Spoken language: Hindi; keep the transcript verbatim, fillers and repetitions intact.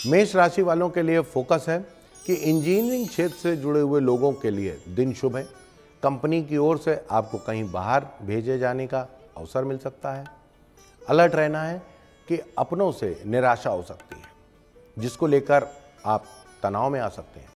मेष राशि वालों के लिए फोकस है कि इंजीनियरिंग क्षेत्र से जुड़े हुए लोगों के लिए दिन शुभ है। कंपनी की ओर से आपको कहीं बाहर भेजे जाने का अवसर मिल सकता है। अलर्ट रहना है कि अपनों से निराशा हो सकती है, जिसको लेकर आप तनाव में आ सकते हैं।